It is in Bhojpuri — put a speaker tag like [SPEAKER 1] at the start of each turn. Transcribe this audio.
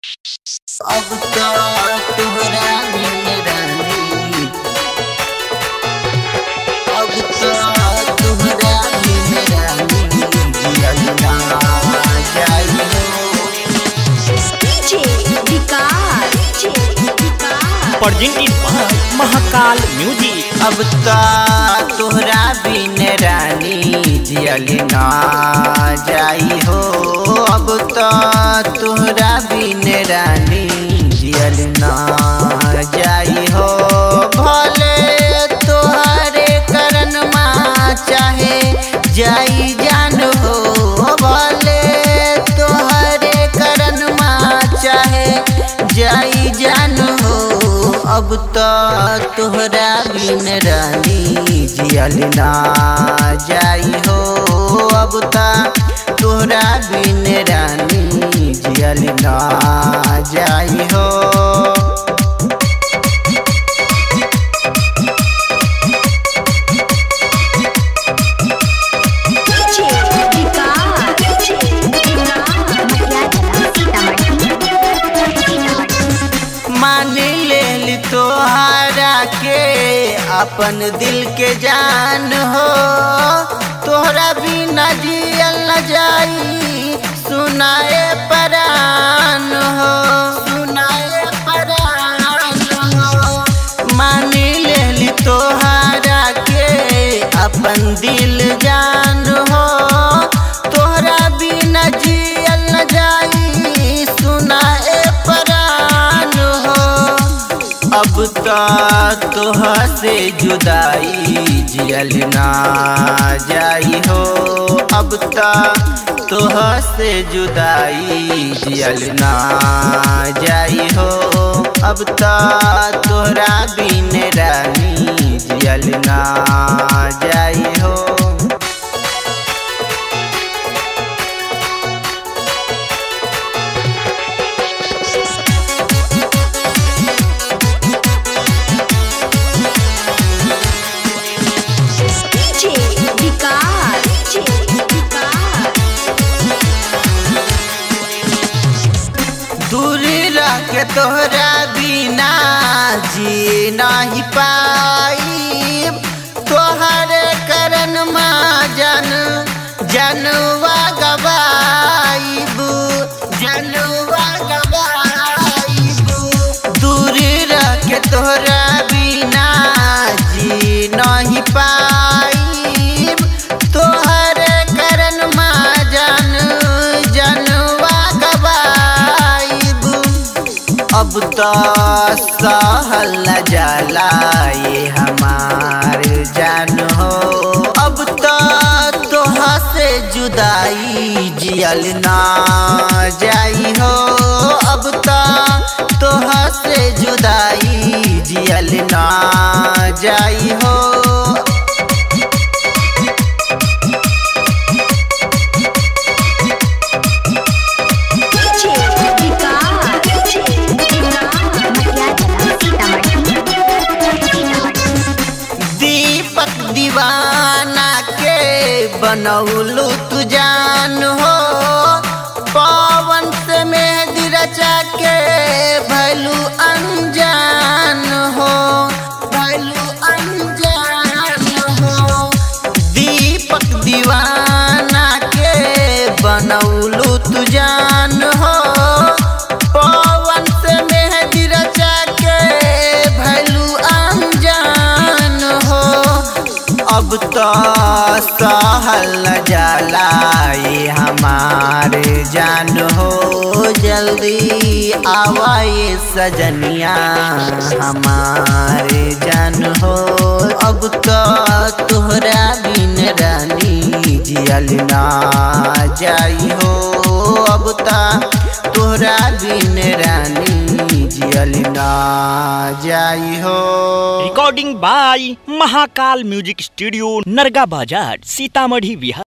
[SPEAKER 1] अब तो तुहरा बिन रानी, अब तो तुहरा बिन रानी जियल ना जाई हो।
[SPEAKER 2] DJ Vikas
[SPEAKER 3] presented by Mahakal music.
[SPEAKER 1] अब तो तुहरा बिन रानी जियल ना जाई हो। अब तो तुहरा बिन रानी जियल ना जाई हो। भले तोहरे करन माँ चाहे जाई जान हो। भले तोहरे करन माँ चाहे जाई जान हो। अब तो तोहरा बिन रानी जियल ना जाई हो। अब तो तोहरा बिन रानी जियल ना जाई हो। मान ले तोहरा के अपन दिल के जान हो। तोहरा बिना जियल न जाई सुनाए परान हो, सुनाए परान हो। मान ले तोहरा के अपन दिल जान हो। तोहरा बिना जियल न जाई सुनाए परान हो। अब तो तोह से जुदाई जियल ना जाई हो। अब तो तोह से जुदाई जियल ना जाई हो। अब तो तोहरा बिन रानी जियल ना जाई हो। दूरी रह के तोहरा बिना जी नहीं पाई। तोहरे करन माँ जनवा गवाईबू, जनवा गवाईबू। दूरी रह के तोहरा बिना जी नहीं पाई। तोहरे करन माँ जनवा गवाईबू। अब तो सहल न जाला ये हमार जान हो। अब तो तोह से जुदाई जियल ना जाई हो। अब तो तोह से जुदाई जियल ना जाई हो। दीवाना के बनौलू तू जान हो। पवन से मेहंदी रचा के भैलू अनजान हो, भैलू अनजान हो। दीपक दीवाना के बनौलू तू जान हो। पवन से मेहंदी रचा के भैलू अनजान हो। अब तो सहल न जाला ये हमारे जान हो। जल्दी आवाए सजनिया हमारे जान हो। अब तो तोहरा बिन रानी जियल ना जाई हो। अब तो तोहरा बिन रानी जियल ना जाई हो।
[SPEAKER 3] Recording by Mahakal music studio, Narga Bazar, Sitamarhi Bihar.